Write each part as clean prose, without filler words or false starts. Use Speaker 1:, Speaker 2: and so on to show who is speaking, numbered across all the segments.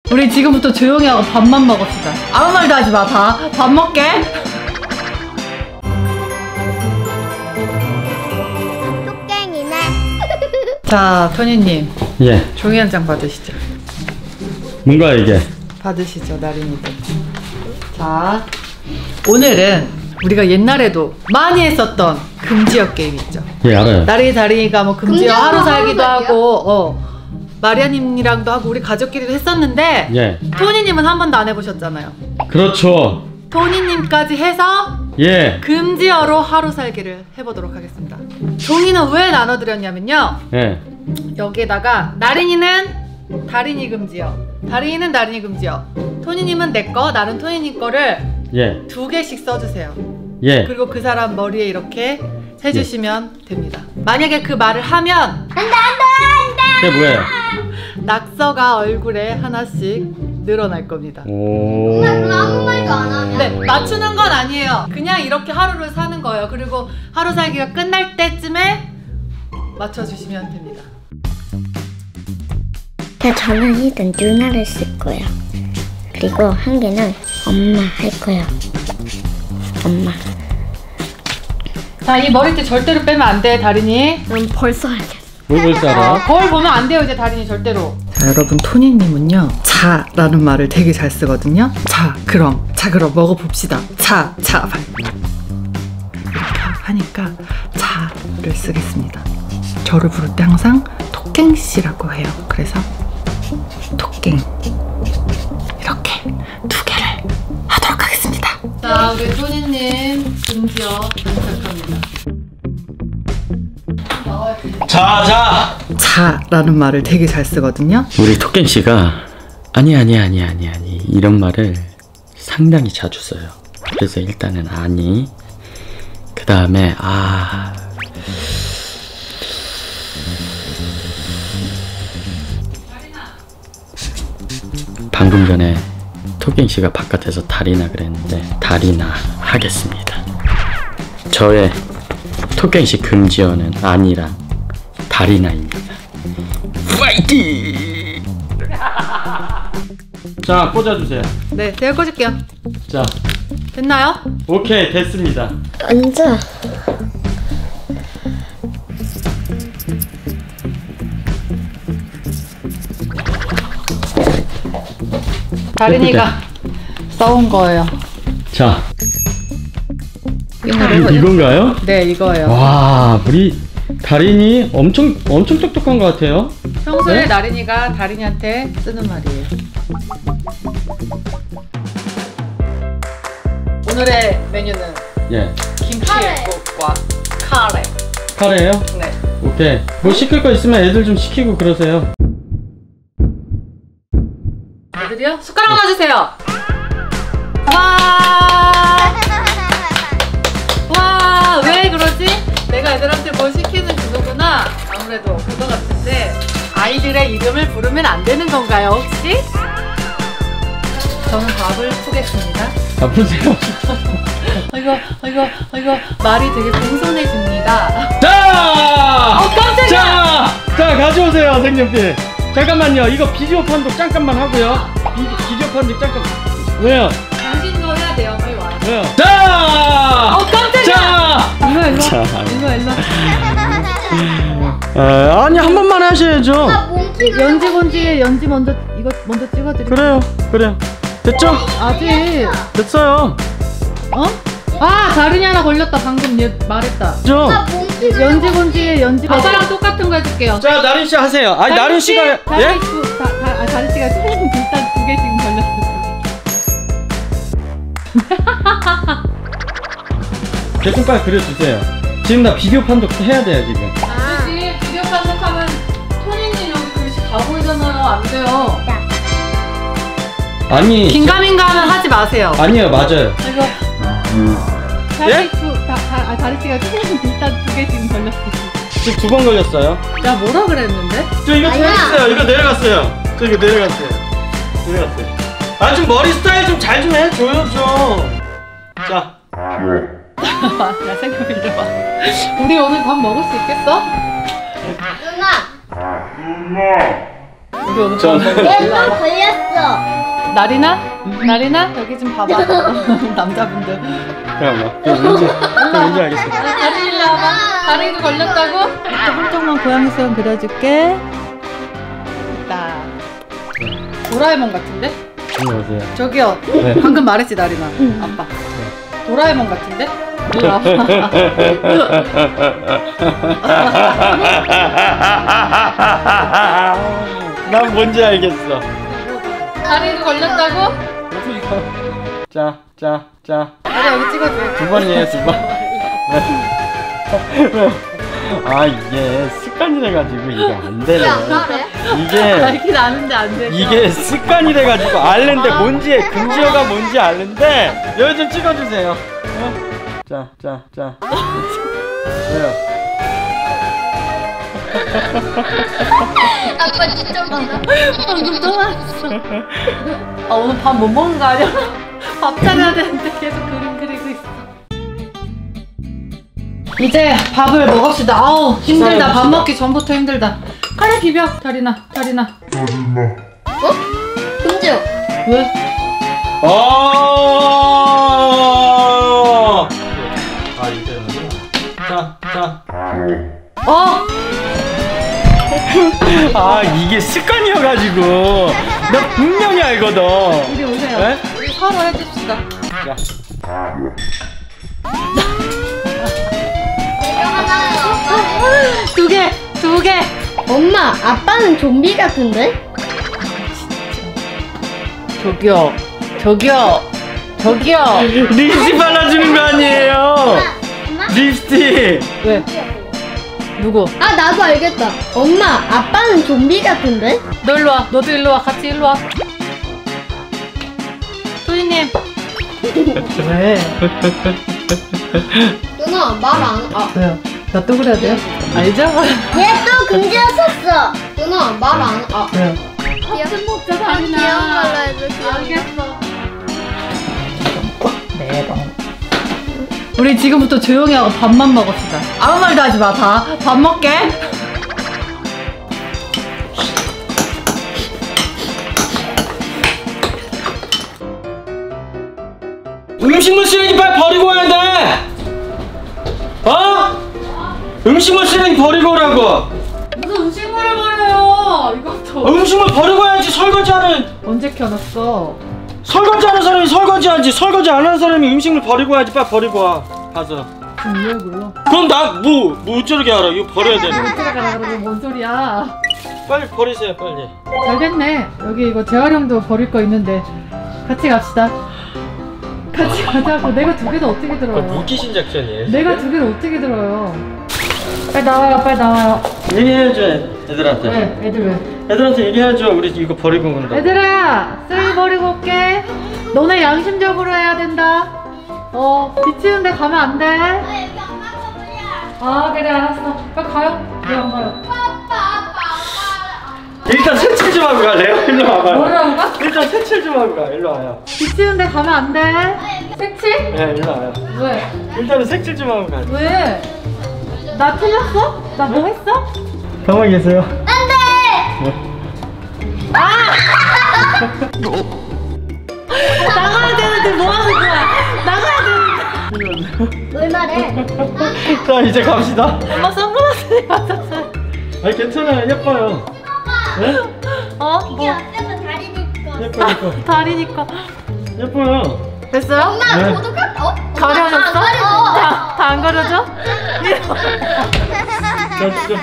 Speaker 1: 우리 지금부터 조용히 하고 밥만 먹읍시다. 아무 말도 하지 마. 밥 먹게.
Speaker 2: 뚝갱이네.
Speaker 1: 자, 토니님.
Speaker 3: 예.
Speaker 1: 종이 한 장 받으시죠.
Speaker 3: 뭔가 이게?
Speaker 1: 받으시죠, 나린이들. 자, 오늘은 우리가 옛날에도 많이 했었던 금지어 게임 있죠.
Speaker 3: 예, 알아요.
Speaker 1: 나린이 다린이가 뭐 금지어 하루 살기도 하고 마리아님이랑도 하고 우리 가족끼리도 했었는데
Speaker 3: 예.
Speaker 1: 토니님은 한 번도 안 해보셨잖아요.
Speaker 3: 그렇죠.
Speaker 1: 토니님까지 해서
Speaker 3: 예.
Speaker 1: 금지어로 하루 살기를 해보도록 하겠습니다. 종이는 왜 나눠드렸냐면요.
Speaker 3: 예.
Speaker 1: 여기에다가 나린이는 다린이 금지어, 다린이는 다린이 금지어, 토니님은 내 거, 나는 토니님 거를
Speaker 3: 예.
Speaker 1: 2개씩 써주세요.
Speaker 3: 예.
Speaker 1: 그리고 그 사람 머리에 이렇게 해주시면 됩니다. 만약에 그 말을 하면
Speaker 2: 안돼.
Speaker 3: 그게 뭐예요?
Speaker 1: 낙서가 얼굴에 하나씩 늘어날 겁니다.
Speaker 3: 오.
Speaker 2: 아무 말도 안 하면.
Speaker 1: 네, 맞추는 건 아니에요. 그냥 이렇게 하루를 사는 거예요. 그리고 하루 살기가 끝날 때쯤에 맞춰주시면 됩니다.
Speaker 2: 저는 일단 누나를 쓸 거예요. 그리고 한 개는 엄마 할 거예요. 엄마.
Speaker 1: 자, 이 머리띠 절대로 빼면 안 돼, 다린이.
Speaker 2: 벌써 알겠어.
Speaker 3: 뭘 알아?
Speaker 1: 거울 보면 안 돼요, 이제 다린이 절대로. 자, 여러분, 토니님은요, 자라는 말을 되게 잘 쓰거든요. 자, 그럼 먹어봅시다. 자, 이렇게 하니까 자를 쓰겠습니다. 저를 부를 때 항상 토깽씨라고 해요. 그래서 토깽 이렇게 2개를 하도록 하겠습니다. 자, 우리 토니님 금지어 시작합니다. 자라는 말을 되게 잘 쓰거든요.
Speaker 3: 우리 토깽 씨가 아니 이런 말을 상당히 자주 써요. 그래서 일단은 아니, 그 다음에 방금 전에 토깽 씨가 바깥에서 다리나 그랬는데 다리나 하겠습니다. 저의 토깽 씨 금지어는 아니랑 다리나입니다. 파이팅! 자, 꽂아주세요.
Speaker 1: 네, 제가 꽂을게요.
Speaker 3: 자,
Speaker 1: 됐나요?
Speaker 3: 오케이, 됐습니다.
Speaker 2: 앉아.
Speaker 1: 다린이가 써온 거예요.
Speaker 3: 자,
Speaker 1: 이거요?
Speaker 3: 이건가요?
Speaker 1: 네, 이거예요.
Speaker 3: 와, 우리 다린이 엄청 똑똑한 것 같아요.
Speaker 1: 평소에
Speaker 3: 네?
Speaker 1: 나린이가 다린이한테 쓰는 말이에요. 오늘의 메뉴는
Speaker 3: 예.
Speaker 1: 김치국과 카레.
Speaker 3: 카레예요?
Speaker 1: 네.
Speaker 3: 오케이. 뭐 시킬 거 있으면 애들 좀 시키고 그러세요.
Speaker 1: 애들이요? 숟가락 놔주세요. 와, 왜 그러지? 내가 애들한테 뭘 시키는 그거구나. 아무래도 그거 같은데 아이들의 이름을 부르면 안 되는 건가요, 혹시? 저는 밥을 푸겠습니다.
Speaker 3: 아프세요?
Speaker 1: 이거 말이 되게 공손해집니다.
Speaker 3: 자!
Speaker 1: 깜짝이야!
Speaker 3: 자, 가져오세요, 색연필. 잠깐만요. 이거 비디오 판독 잠깐만 하고요. 비디오 판독 잠깐. 왜요?
Speaker 1: 당신도 해야 돼요. 빨리 와요.
Speaker 3: 왜요? 자!
Speaker 1: 깜짝이야!
Speaker 3: 자!
Speaker 1: 일로.
Speaker 3: 자.
Speaker 1: 일로.
Speaker 3: 아니, 한 번만 하셔야죠.
Speaker 1: 연지 먼저 이거 먼저 찍어드릴게요.
Speaker 3: 그래요. 됐죠?
Speaker 1: 아직.
Speaker 3: 됐어요.
Speaker 1: 어? 다른이 하나 걸렸다. 방금 얘 말했다.
Speaker 3: 됐죠?
Speaker 1: 연지. 아까랑 똑같은 거 해줄게요.
Speaker 3: 자, 나린 씨 하세요. 아니, 나린 씨가 예?
Speaker 1: 다린 씨가 일단 2개씩 걸렸어.
Speaker 3: 대충 빨리 그려주세요. 지금 나 비디오 판독 해야 돼요, 지금.
Speaker 1: 그렇지. 비디오 판독하면 토니님 여기 글씨 다 보이잖아요. 안 돼요.
Speaker 3: 아니.
Speaker 1: 긴가민가는 하지 마세요.
Speaker 3: 아니에요, 맞아요.
Speaker 1: 이거.
Speaker 3: 예?
Speaker 1: 다린 씨가 일단 2개씩 걸렸어.
Speaker 3: 지금 2번 걸렸어요.
Speaker 1: 야, 뭐라 그랬는데?
Speaker 3: 저 이거 틀렸어요. 이거 내려갔어요. 저 이거 내려갔어요. 아, 좀 머리 스타일 좀 잘 좀 해줘요, 좀. 자.
Speaker 1: 야, 생각해봐. 우리 오늘 밥 먹을 수 있겠어?
Speaker 2: 누나.
Speaker 1: 우리 오늘 밥 먹을 수 있어?
Speaker 2: 얘도 걸렸어.
Speaker 1: 나리나? 나리나? 여기 좀 봐봐. 남자분들.
Speaker 3: 잠깐만. 저 뭔지 알겠어.
Speaker 1: 다리 일로 와봐. 다리가 걸렸다고? 이때 한쪽만 고양이 수염 그려줄게. 나 도라에몽 같은데?
Speaker 3: 일로 오세요.
Speaker 1: 저기요.
Speaker 3: 네.
Speaker 1: 방금 말했지 나리나. 아빠. 도라에몽 같은데? 일로 와봐.
Speaker 3: 난 뭔지 알겠어.
Speaker 1: 다리가 걸렸다고?
Speaker 3: 자.
Speaker 1: 다리 여기 찍어줘.
Speaker 3: 두 번이에요, 두 번. 아, 이게 습관이 돼가지고 이게 안 되네. 이게
Speaker 1: 알긴 아는데 안 돼.
Speaker 3: 이게 습관이 돼가지고 알는데 뭔지 금지어가 뭔지 알는데 여기 좀 찍어주세요. 자. 왜요?
Speaker 2: 아빠 진짜 웃기다.
Speaker 1: 방금 또 왔어. 아 오늘 밥 못 먹는 거 아니야? 밥 차려야 되는데 계속 그림 그리고 있어. 이제 밥을 먹읍시다. 아우 힘들다. 밥 먹기 전부터 힘들다. 빨리 비벼. 다리나.
Speaker 2: 어? 금지요.
Speaker 1: 왜?
Speaker 3: 이제 자. 아, 이게 습관이어가지고 나 분명히 알거든.
Speaker 1: 우리 오세요.
Speaker 3: 네?
Speaker 1: 우리 서로 해줍시다.
Speaker 3: 자.
Speaker 1: 두 개.
Speaker 2: 엄마, 아빠는 좀비 같은데?
Speaker 1: 저기요.
Speaker 3: 립스틱 발라주는 거 아니에요? 립스틱.
Speaker 1: 왜? 누구?
Speaker 2: 아, 나도 알겠다. 엄마, 아빠는 좀비 같은데?
Speaker 1: 너 일로 와. 너도 일로 와. 같이 일로 와. 토니님. 왜?
Speaker 2: 누나, 말 안.
Speaker 1: 아, 왜요? 나 또 그래야 돼요? 알죠?
Speaker 2: 얘 또 금지였었어. 누나, 말 안.
Speaker 1: 아, 왜요?
Speaker 2: 같은
Speaker 1: 먹자,
Speaker 2: 귀여운 걸로 해줘,
Speaker 1: 알겠어. 네, 우리 지금부터 조용히 하고 밥만 먹읍시다. 아무 말도 하지 마. 밥 먹게.
Speaker 3: 음식물 쓰레기 빨리 버리고 와야 돼. 어? 음식물 쓰레기 버리고 오라고.
Speaker 1: 무슨 음식물을 버려요? 이것도.
Speaker 3: 음식물 버리고 와야지. 설거지하는
Speaker 1: 언제 켜놨어?
Speaker 3: 설거지하는 사람이 설거지하지. 설거지 안 하는 사람이 음식물 버리고 와야지. 빨리 버리고 와. 가서.
Speaker 1: 지금 왜 불러?
Speaker 3: 그럼 나 뭐 어쩌게 알아. 이거 버려야 되네.
Speaker 1: 어떻게 가라 그러면 뭔 소리야?
Speaker 3: 빨리 버리세요. 빨리.
Speaker 1: 잘 됐네. 여기 이거 재활용도 버릴 거 있는데 같이 갑시다. 같이 가자고. 내가 두 개도 어떻게 들어요?
Speaker 3: 무기신 작전이에요.
Speaker 1: 내가 두 개를 어떻게 들어요? 빨리 나와요.
Speaker 3: 얘기해야죠. 애들한테.
Speaker 1: 왜? 애들 왜?
Speaker 3: 애들한테 얘기해야죠. 우리 이거 버리고 온다.
Speaker 1: 얘들아! 쓰레기 버리고 올게. 너네 양심적으로 해야 된다. 비치는 데 가면 안 돼. 아, 그래, 알았어. 빨리 가요. 왜 안 가요?
Speaker 3: 일단 세칠 좀 하고 갈래요? 일로 와봐요.
Speaker 1: 뭐라고 가?
Speaker 3: 일단 세칠 좀 하고 가. 일로 와요.
Speaker 1: 비치는 데 가면 안 돼. 색칠?
Speaker 3: 네, 일로 와요.
Speaker 1: 왜?
Speaker 3: 일단은 색칠 좀 하고 가.
Speaker 1: 왜? 나 틀렸어? 나 뭐 했어?
Speaker 3: 가만히 계세요.
Speaker 1: 나가야 되는데 뭐 하는 거야? 나가야 되는데.
Speaker 2: 뭘 말해?
Speaker 3: 자, 이제 갑시다.
Speaker 1: 엄마 선글라스 맞았어요.
Speaker 3: 아니, 괜찮아요. 예뻐요. 네?
Speaker 1: 뭐?
Speaker 2: 다리니까.
Speaker 3: 예뻐. 예뻐요.
Speaker 1: 됐어요?
Speaker 2: 엄마,
Speaker 3: 네.
Speaker 2: 저도 갔다.
Speaker 1: 가려졌어? 다 안 가려져?
Speaker 3: 자, 진짜.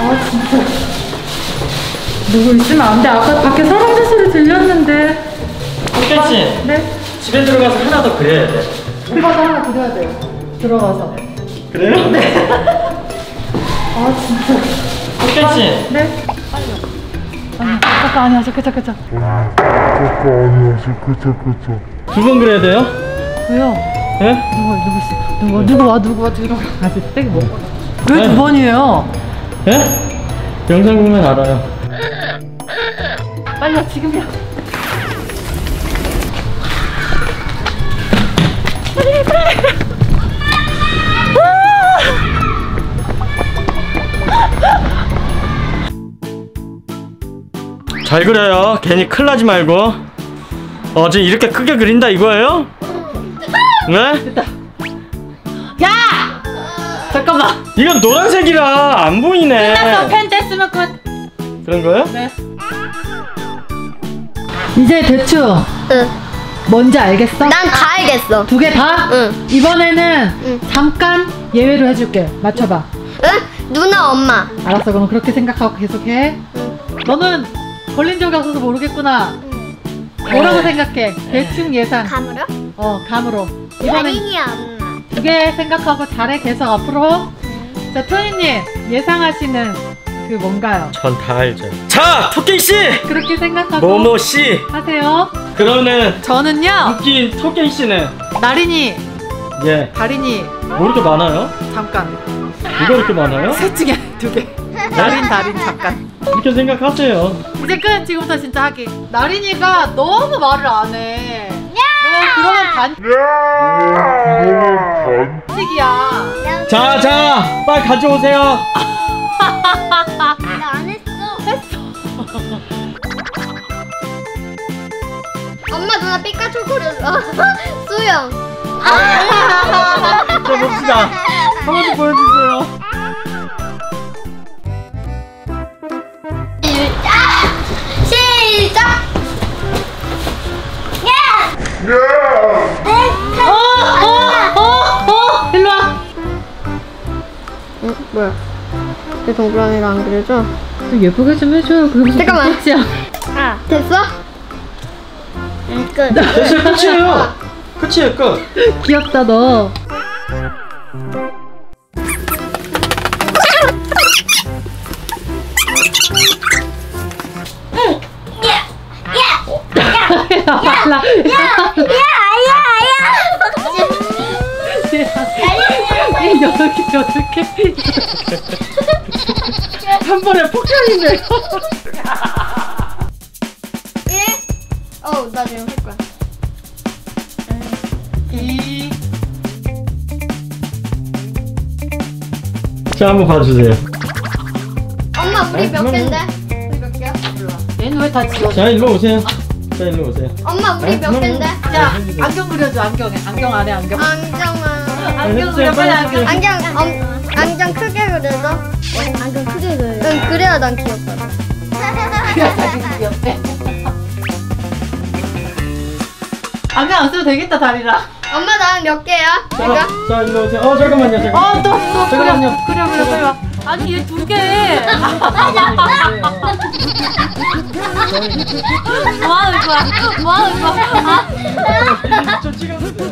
Speaker 1: 누구 있으면 안 돼. 아까 밖에 사람들 소리 들렸는데.
Speaker 3: 씨,
Speaker 1: 네?
Speaker 3: 집에 들어가서 하나 더 그려야 돼.
Speaker 1: 오빠도 하나 그려야 돼요. 들어가서.
Speaker 3: 그래요?
Speaker 1: 네. 진짜.
Speaker 3: 흑현 씨.
Speaker 1: 네? 빨리요. 아니야. 잠깐.
Speaker 3: 두 번 그려야 돼요?
Speaker 1: 왜요?
Speaker 3: 네?
Speaker 1: 누구 와 들어가. 아직 땡이 못 받아. 왜 두
Speaker 3: 네.
Speaker 1: 번이에요?
Speaker 3: 네? 영상 보면 알아요.
Speaker 1: 빨리 와, 지금이야.
Speaker 3: 잘 그려요. 괜히 큰일 나지 말고. 지금 이렇게 크게 그린다 이거예요? 네?
Speaker 1: 됐다. 야! 잠깐만.
Speaker 3: 이건 노란색이라 안 보이네.
Speaker 1: 끝났어. 펜 뗐으면 끝.
Speaker 3: 그런 거요?
Speaker 1: 네. 이제 대충
Speaker 2: 응.
Speaker 1: 뭔지 알겠어?
Speaker 2: 난 다 알겠어.
Speaker 1: 두 개 다?
Speaker 2: 응.
Speaker 1: 이번에는
Speaker 2: 응.
Speaker 1: 잠깐 예외로 해줄게. 맞춰봐.
Speaker 2: 응? 누나, 엄마.
Speaker 1: 알았어. 그럼 그렇게 생각하고 계속해. 너는 걸린 적이 없어서 모르겠구나. 뭐라고 생각해? 대충 예상.
Speaker 2: 감으로?
Speaker 1: 감으로. 이번엔
Speaker 2: 아니야, 엄마.
Speaker 1: 두 개 생각하고 잘해. 계속 앞으로. 자, 토니님 예상하시는 그 뭔가요?
Speaker 3: 전 다 알죠. 자, 토끼씨!
Speaker 1: 그렇게 생각하고
Speaker 3: 모모씨!
Speaker 1: 하세요.
Speaker 3: 그러면
Speaker 1: 저는요
Speaker 3: 웃긴 토끼씨는
Speaker 1: 나린이,
Speaker 3: 예.
Speaker 1: 다린이
Speaker 3: 뭐 이렇게 많아요?
Speaker 1: 잠깐.
Speaker 3: 이거 이렇게 많아요?
Speaker 1: 셋 중에 두 개. 나린, 다린 잠깐.
Speaker 3: 이렇게 생각하세요.
Speaker 1: 이제 끝. 지금부터 진짜 하기. 나린이가 너무 말을 안 해. 너 그러면 반칙이야.
Speaker 3: 자, 빨리 가져오세요.
Speaker 2: 나 안 했어.
Speaker 1: 했어.
Speaker 2: 엄마, 누나 피카츄 그렸어. 수영.
Speaker 3: 자, 봅시다. 한 번 더 보여주세요.
Speaker 2: 시작!
Speaker 1: 일로 와.
Speaker 2: 응? 뭐야? 내 동그라미가 안 그려져?
Speaker 1: 좀 예쁘게 좀 해줘요. 그게 무슨
Speaker 2: 잠깐만.
Speaker 1: 끝이야.
Speaker 2: 아, 됐어? 응, 끝.
Speaker 3: 됐어요. 끝이에요. 끝이에요, 끝.
Speaker 1: 귀엽다 너. 말라. 여덟 개. 한 번에 폭탄인데.
Speaker 2: 나 지금 할 거야.
Speaker 1: 2.
Speaker 3: 자, 한번 봐주세요.
Speaker 2: 엄마, 우리 몇
Speaker 3: 그러면-
Speaker 2: 개인데? 우리 몇 개야?
Speaker 1: 얘는 왜 다 지워?
Speaker 3: 자, 일로 오세요. 자, 일로 오세요.
Speaker 2: 엄마, 우리 몇
Speaker 3: 그러면-
Speaker 2: 개인데?
Speaker 1: 자, 안경 그려줘. 안경 안에 안경.
Speaker 2: 안경은.
Speaker 1: 안경
Speaker 3: 해주세요,
Speaker 1: 그려 빨리
Speaker 3: 빨리
Speaker 1: 안경.
Speaker 3: 해주세요.
Speaker 2: 안경 크게 그려줘. 안경 크게 그려. 응, 그래야 난 귀엽거든.
Speaker 1: 귀엽대. 안경 안 써도 되겠다 다리랑.
Speaker 2: 엄마, 나는 몇 개야? 내가?
Speaker 3: 자, 일로 오세요. 잠깐만요. 잠깐만요.
Speaker 1: 또
Speaker 3: 잠깐만요.
Speaker 1: 그려 빨리 와. 아니 얘 두 개. 뭐 하는 거야?
Speaker 3: 저 찍어주세요.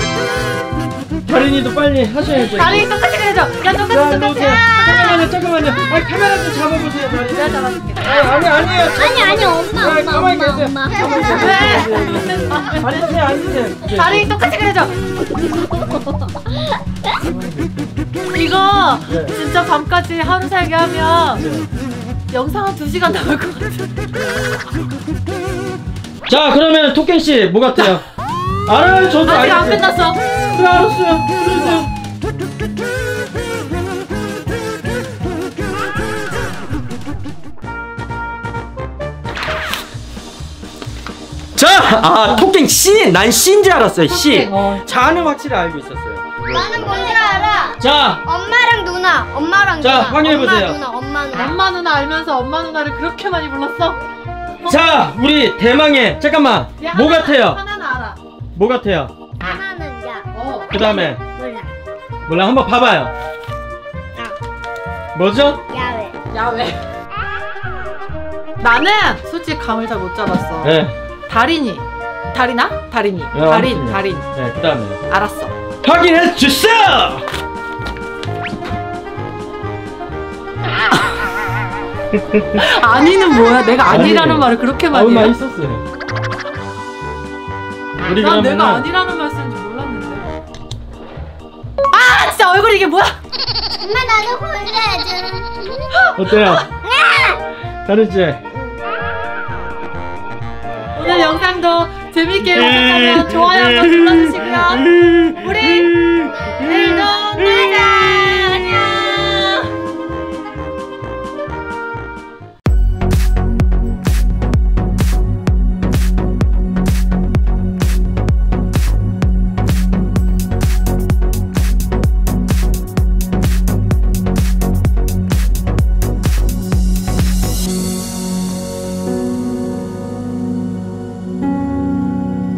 Speaker 3: 다린이도 빨리 하셔야죠.
Speaker 1: 다리 똑같이 그려줘. 야
Speaker 3: 자,
Speaker 1: 똑같이
Speaker 3: 일로 오세요. 잠깐만요. 카메라 좀 잡아보세요, 다린이.
Speaker 1: 내가 잡아줄게.
Speaker 3: 아니에요.
Speaker 2: 아니, 엄마,
Speaker 3: 가만히 계세요.
Speaker 1: 왜?
Speaker 3: 앉으세요, 앉으세요.
Speaker 1: 다리 똑같이 그려줘. 이거
Speaker 3: 네.
Speaker 1: 진짜 밤까지 하루 살기 하면 영상 한 2시간 나올 것 같아.
Speaker 3: 자, 그러면 토끼 씨, 뭐 같아요? 알아요, 저도
Speaker 1: 아직 안
Speaker 3: 알겠어요.
Speaker 1: 끝났어.
Speaker 3: 그래, 알았어요. 그러세요. 자, 토끼 씨, 난 씨인 줄 알았어요. 씨. 자는 확실히 알고 있었어요.
Speaker 2: 나는 뭔지 알아.
Speaker 3: 자,
Speaker 2: 엄마랑 누나. 엄마랑
Speaker 3: 자,
Speaker 2: 누나.
Speaker 3: 확인해보세요.
Speaker 2: 엄마, 누나, 엄마, 누나.
Speaker 1: 엄마 누나 알면서 엄마 누나를 그렇게 많이 불렀어?
Speaker 3: 자, 우리 대망의 잠깐만.
Speaker 1: 야,
Speaker 3: 뭐 같아요?
Speaker 1: 하나는 알아.
Speaker 3: 뭐 같아요?
Speaker 2: 하나는 야.
Speaker 3: 그 다음에
Speaker 2: 몰라.
Speaker 3: 몰라, 한번 봐봐요. 뭐죠?
Speaker 2: 야외.
Speaker 1: 야외. 나는 솔직히 감을 잘 못 잡았어.
Speaker 3: 네.
Speaker 1: 다린이. 다리나? 다린이. 다린.
Speaker 3: 네, 그 다음에
Speaker 1: 알았어.
Speaker 3: 확인해 주세요.
Speaker 1: 아니는 뭐야? 내가 아니라는 말을 그렇게 많이
Speaker 3: 많이
Speaker 1: 해?
Speaker 3: 썼어요. 우리
Speaker 1: 난 내가
Speaker 3: 그러면은
Speaker 1: 아니라는 말 쓰는지 몰랐는데. 아 진짜 얼굴이 이게 뭐야?
Speaker 2: 엄마, 나도 보여줘.
Speaker 3: 어때요? 다르지?
Speaker 1: 오늘 영상도 재밌게 보셨다면 좋아요 한번 눌러주시고요.